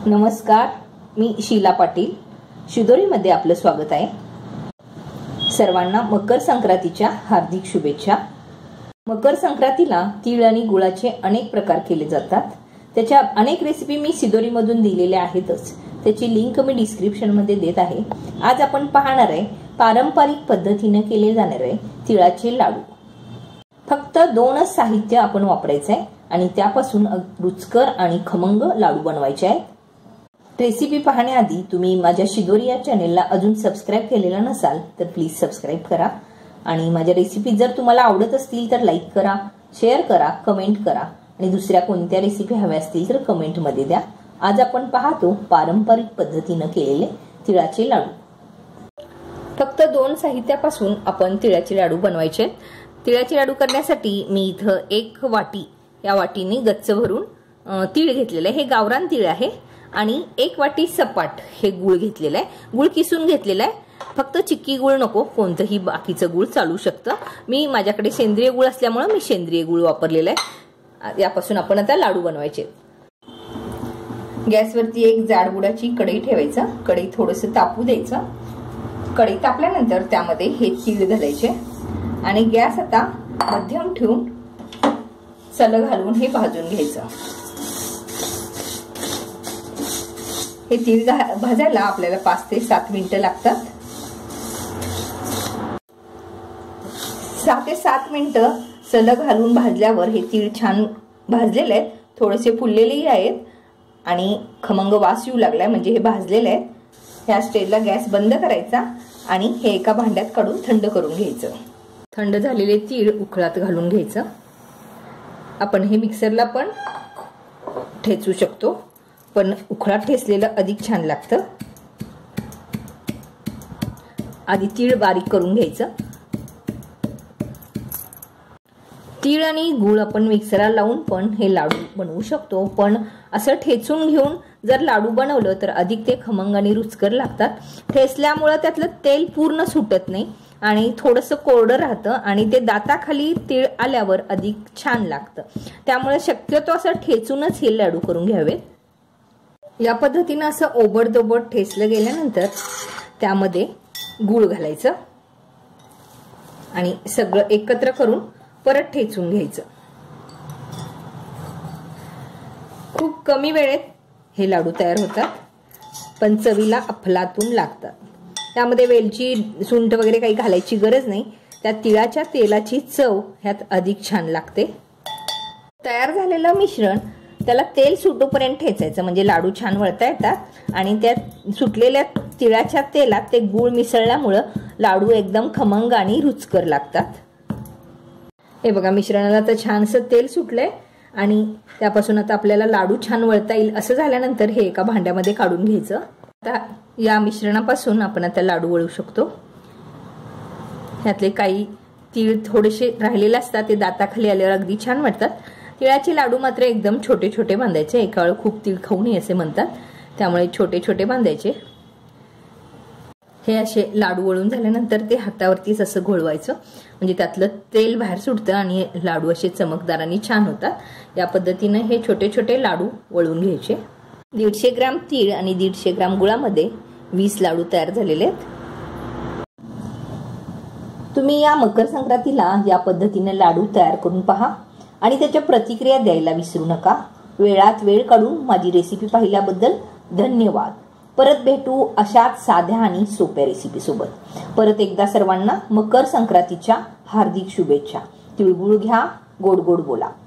नमस्कार, मी शीला पाटील. शिदोरीमध्ये आपलं स्वागत आहे. सर्वांना मकर संक्रांतीच्या हार्दिक शुभेच्छा. मकर संक्रांतीला तीळ आणि गुळाचे अनेक प्रकार केले जातात. त्याच्या अनेक रेसिपी मी शिदोरीमधून दिलेल्या आहेतच. त्याची लिंक मी डिस्क्रिप्शनमध्ये देत आहे. आज आपण पाहणार आहे पारंपरिक पद्धतीने केले जाणारे तिळाचे लाडू. फक्त 2च साहित्य आपण वापरायचे आहे आणि त्यापासून रुचकर आणि खमंग लाडू बनवायचे आहेत. रेसिपी पाहण्याआधी तुम्ही माझ्या शिदोरी या चॅनेलला अजून सबस्क्राईब केलेला नसाल तर प्लीज सबस्क्राईब करा आणि माझ्या रेसिपी जर तुम्हाला आवडत असतील तर लाईक करा, शेअर करा, कमेंट करा आणि दुसऱ्या कोणत्या रेसिपी हव्या असतील तर कमेंटमध्ये द्या. आज आपण पाहतो पारंपरिक पद्धतीने केलेले तिळाचे लाडू. फक्त 2 साहित्यापासून आपण तिळाचे लाडू बनवायचे. तिळाचे लाडू करण्यासाठी मी इथं 1 वाटी या वाटीने गच्च भरून तीळ घेतलेले आहे. हे गावरान तीळ आहे आणि 1 वाटी सपाट हे गुळ घेतलेला आहे. गुळ किसून घेतलेला आहे. फक्त चिक्की गुळ नको, कोणतंही बाकीचं गुळ चालू शकतं. मी माझ्याकडे सेंद्रिय गुळ असल्यामुळे मी सेंद्रिय गुळ वापरलेला आहे. यापासून आपण आता लाडू बनवायचे. गॅसवरती एक जाड गुळाची कढई ठेवायचं. कढई थोडंसं तापू द्यायचं. कढई तापल्यानंतर त्यामध्ये हे तीळ घालायचे आणि गॅस आता मध्यम ठेवून सलग घालून हे भाजून घ्यायचं. हे तीळ भाजायला आपल्याला 5 ते 7 मिनिटं लागतात. 6 ते 7 मिनिटं सलग घालून भाजल्यावर हे तीळ छान भाजलेले आहेत. थोडेसे फुललेलेही आहेत आणि खमंग वास येऊ लागलाय, म्हणजे हे भाजलेले आहेत. ह्या स्टेजला गॅस बंद करायचा आणि हे एका भांड्यात काढून थंड करून घ्यायचं. थंड झालेले तीळ उकळात घालून घ्यायचं. आपण हे मिक्सरला पण ठेचू शकतो, पण उकळात ठेचलेलं अधिक छान लागतं. आधी तीळ बारीक करून घ्यायचं. तीळ आणि गुळ आपण मिक्सरला लावून पण हे लाडू बनवू शकतो, पण असं ठेचून घेऊन जर लाडू बनवलं तर अधिक ते खमंग आणि रुचकर लागतात. ठेचल्यामुळे त्यातलं तेल पूर्ण सुटत नाही आणि थोडंसं कोरडं राहतं आणि ते दाताखाली तीळ आल्यावर अधिक छान लागतं. त्यामुळे शक्यतो असं ठेचूनच हे लाडू करून घ्यावेत. या पद्धतीनं असं ओबडधोबड ठेचलं गेल्यानंतर त्यामध्ये गूळ घालायचं आणि सगळं एकत्र करून परत ठेचून घ्यायचं. खूप कमी वेळेत हे लाडू तयार होतात, पण चवीला अफलातून लागतात. त्यामध्ये वेलची, सुंठ वगैरे काही घालायची गरज नाही. त्या तिळाच्या तेलाची चव ह्यात अधिक छान लागते. तयार झालेलं मिश्रण त्याला तेल सुटूपर्यंत ठेचायचं, म्हणजे लाडू छान वळता येतात आणि त्या सुटलेल्या तिळाच्या तेलात ते गूळ मिसळल्यामुळं लाडू एकदम खमंग आणि रुचकर लागतात. हे बघा, मिश्रणाला तर छानसं तेल सुटलंय आणि त्यापासून आता आपल्याला लाडू छान वळता येईल. असं झाल्यानंतर हे एका भांड्यामध्ये काढून घ्यायचं. आता या मिश्रणापासून आपण आता लाडू वळू शकतो. ह्यातले काही तीळ थोडेसे राहिलेले असतात, ते दाताखाली आल्यावर अगदी छान वाटतात. तिळाचे लाडू मात्र एकदम छोटे छोटे बांधायचे. एका वेळ खूप तीळ खाऊ नये असे म्हणतात, त्यामुळे छोटे छोटे बांधायचे. हे असे लाडू वळून झाल्यानंतर ते हातावरतीच असं घोळवायचं, म्हणजे त्यातलं तेल बाहेर सुटतं आणि लाडू असे चमकदार आणि छान होतात. या पद्धतीने हे छोटे छोटे लाडू वळून घ्यायचे. 150 ग्राम तीळ आणि 150 ग्राम गुळामध्ये 20 लाडू तयार झालेले आहेत. तुम्ही या मकर संक्रांतीला या पद्धतीने लाडू तयार करून पहा आणि त्याच्या प्रतिक्रिया द्यायला विसरू नका. वेळात वेळ काढून माझी रेसिपी पाहिल्याबद्दल धन्यवाद. परत भेटू अशाच साध्या आणि सोप्या रेसिपी सोबत. परत एकदा सर्वांना मकर संक्रांतीच्या हार्दिक शुभेच्छा. तिळगुळ घ्या, गोड गोड बोला.